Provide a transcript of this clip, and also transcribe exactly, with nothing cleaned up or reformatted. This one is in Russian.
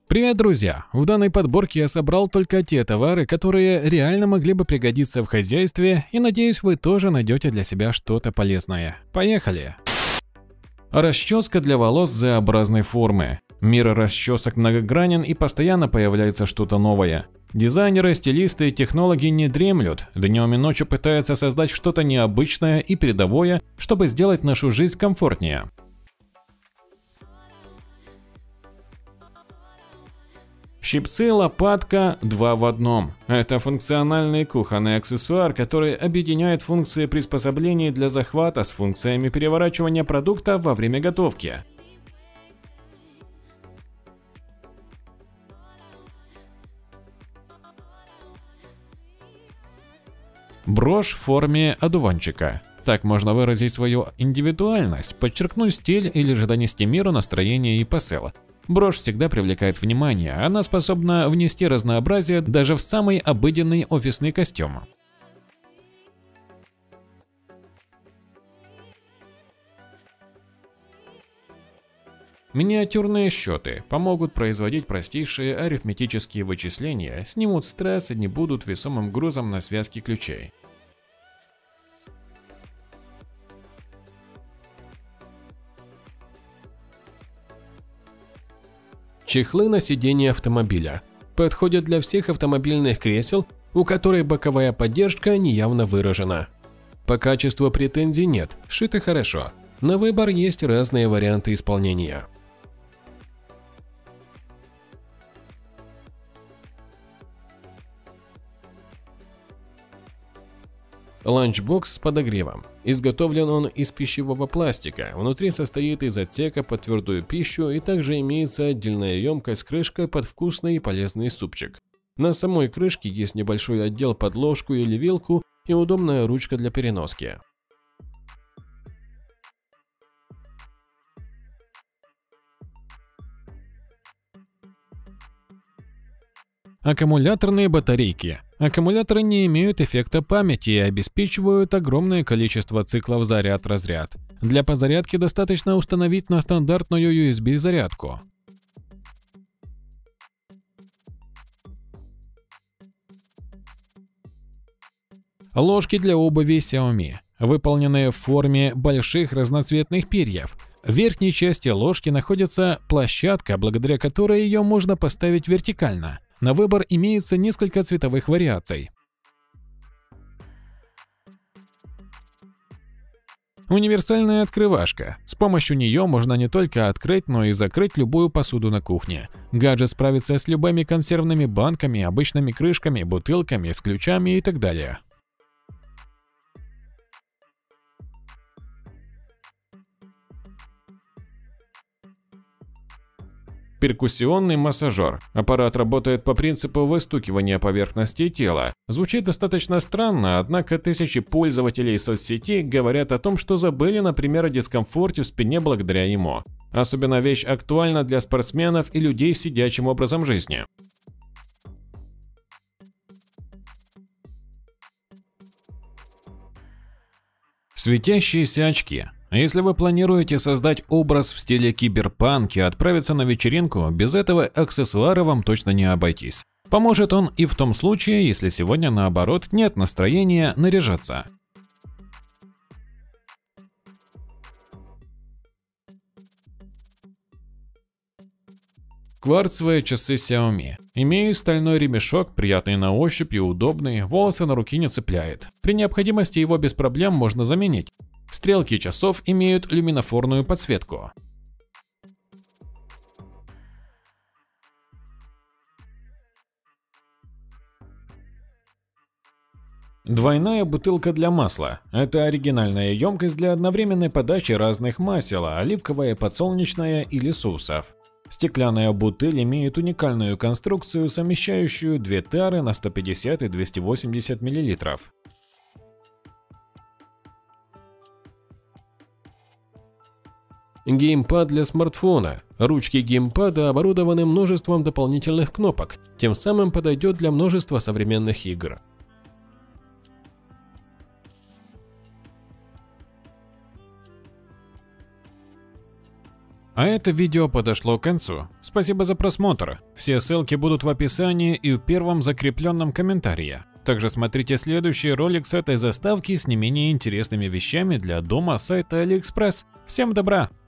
Привет, друзья! В данной подборке я собрал только те товары, которые реально могли бы пригодиться в хозяйстве, и надеюсь, вы тоже найдете для себя что-то полезное. Поехали! Расческа для волос Z-образной формы. Мир расчесок многогранен, и постоянно появляется что-то новое. Дизайнеры, стилисты и технологи не дремлют, днем и ночью пытаются создать что-то необычное и передовое, чтобы сделать нашу жизнь комфортнее. Щипцы, лопатка два в одном. Это функциональный кухонный аксессуар, который объединяет функции приспособлений для захвата с функциями переворачивания продукта во время готовки. Брошь в форме одуванчика. Так можно выразить свою индивидуальность, подчеркнуть стиль или же донести миру настроение и посыл. Брошь всегда привлекает внимание, она способна внести разнообразие даже в самый обыденный офисный костюм. Миниатюрные счеты помогут производить простейшие арифметические вычисления, снимут стресс и не будут весомым грузом на связке ключей. Чехлы на сиденье автомобиля. Подходят для всех автомобильных кресел, у которых боковая поддержка неявно выражена. По качеству претензий нет, сшито хорошо. На выбор есть разные варианты исполнения. Ланчбокс с подогревом. Изготовлен он из пищевого пластика, внутри состоит из отсека под твердую пищу и также имеется отдельная емкость с крышкой под вкусный и полезный супчик. На самой крышке есть небольшой отдел под ложку или вилку и удобная ручка для переноски. Аккумуляторные батарейки. Аккумуляторы не имеют эффекта памяти и обеспечивают огромное количество циклов заряд-разряд. Для подзарядки достаточно установить на стандартную ю эс би-зарядку. Ложки для обуви Xiaomi, выполненные в форме больших разноцветных перьев. В верхней части ложки находится площадка, благодаря которой ее можно поставить вертикально. На выбор имеется несколько цветовых вариаций. Универсальная открывашка. С помощью нее можно не только открыть, но и закрыть любую посуду на кухне. Гаджет справится с любыми консервными банками, обычными крышками, бутылками, с ключами и так далее. Перкуссионный массажер. Аппарат работает по принципу выстукивания поверхности тела. Звучит достаточно странно, однако тысячи пользователей соцсети говорят о том, что забыли, например, о дискомфорте в спине благодаря ему. Особенно вещь актуальна для спортсменов и людей с сидячим образом жизни. Светящиеся очки. Если вы планируете создать образ в стиле киберпанк и отправиться на вечеринку, без этого аксессуара вам точно не обойтись. Поможет он и в том случае, если сегодня наоборот нет настроения наряжаться. Кварцевые часы Xiaomi. Имеют стальной ремешок, приятный на ощупь и удобный, волосы на руке не цепляет. При необходимости его без проблем можно заменить. Стрелки часов имеют люминофорную подсветку. Двойная бутылка для масла. Это оригинальная емкость для одновременной подачи разных масел, оливковое, подсолнечное или соусов. Стеклянная бутыль имеет уникальную конструкцию, совмещающую две тары на сто пятьдесят и двести восемьдесят миллилитров. Геймпад для смартфона. Ручки геймпада оборудованы множеством дополнительных кнопок, тем самым подойдет для множества современных игр. А это видео подошло к концу. Спасибо за просмотр. Все ссылки будут в описании и в первом закрепленном комментарии. Также смотрите следующий ролик с этой заставки с не менее интересными вещами для дома сайта AliExpress. Всем добра!